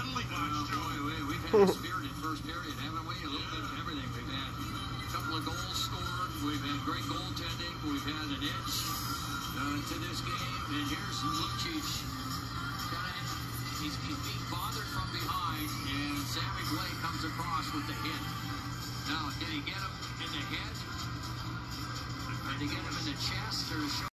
We've had a spirited first period, haven't we? A little bit of everything. We've had a couple of goals scored. We've had great goaltending. We've had an edge to this game. And here's Lucic. He's being bothered from behind, and Sammy Blake comes across with the hit. Now, did he get him in the head? Did he get him in the chest or the shoulder?